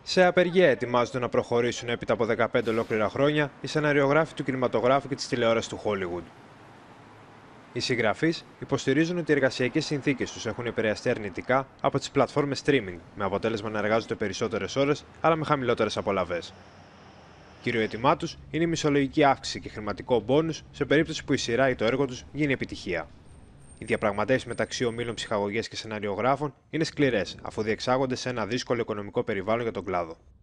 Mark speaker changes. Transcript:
Speaker 1: Σε απεργία ετοιμάζονται να προχωρήσουν έπειτα από 15 ολόκληρα χρόνια οι σεναριογράφοι του κινηματογράφου και της τηλεόρασης του Hollywood. Οι συγγραφείς υποστηρίζουν ότι οι εργασιακές συνθήκες τους έχουν επηρεαστεί αρνητικά από τις πλατφόρμες streaming, με αποτέλεσμα να εργάζονται περισσότερες ώρες αλλά με χαμηλότερες απολαβές. Κύριο αίτημά τους είναι η μισθολογική αύξηση και χρηματικό μπόνους σε περίπτωση που η σειρά ή το έργο τους γίνει επιτυχία. Οι διαπραγματεύσεις μεταξύ ομίλων ψυχαγωγίας και σεναριογράφων είναι σκληρές, αφού διεξάγονται σε ένα δύσκολο οικονομικό περιβάλλον για τον κλάδο.